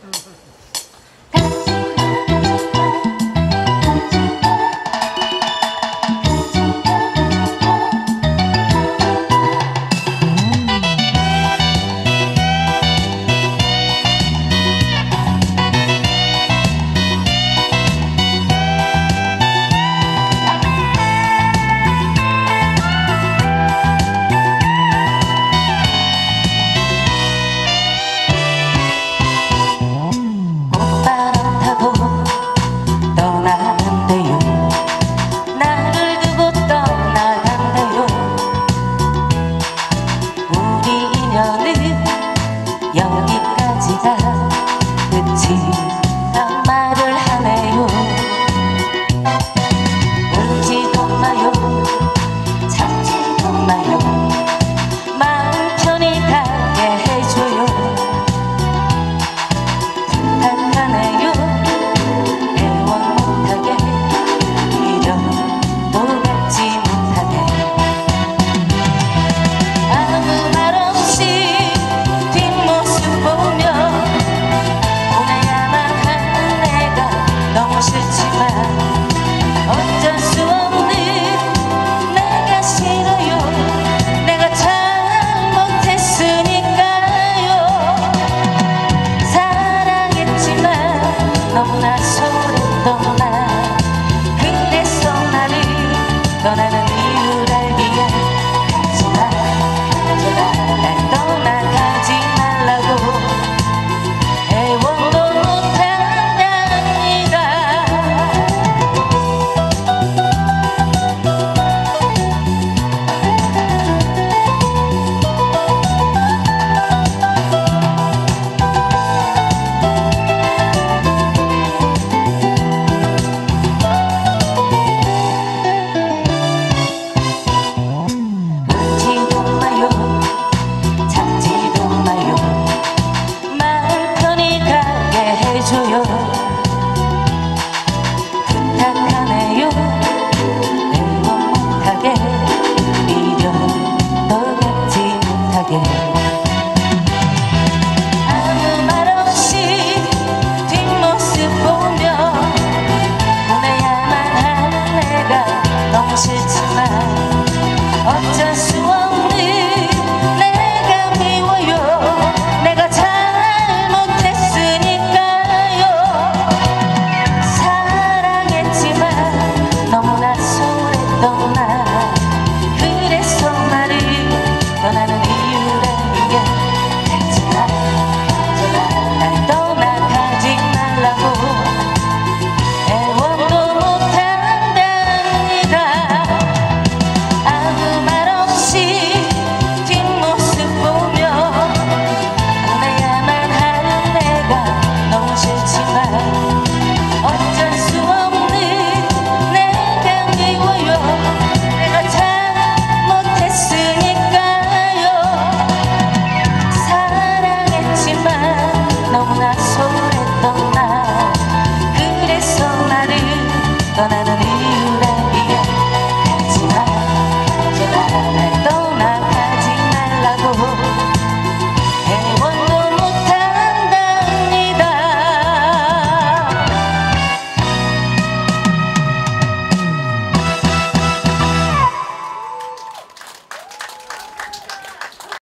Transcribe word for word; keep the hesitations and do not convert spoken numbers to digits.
여기까지가 끝이란 말을 하네요. 울지도 마요, 참지도 마요, 마음 편히 가게 해줘요. 부탁하네요, 애원 못하게, 이려도 뵙지 못하게. 아무 말 없이 싫지만 어쩔 수 없는 내가 싫어요. 내가 잘못했으니까요. 사랑했지만 너무나 소홀했던 나, 그래서 나를 떠나는 이유를 알기에 하지마, 제발 날 떠나가지 말라고 애원도 찾지도 마요, 마음 편히 가게 해줘요.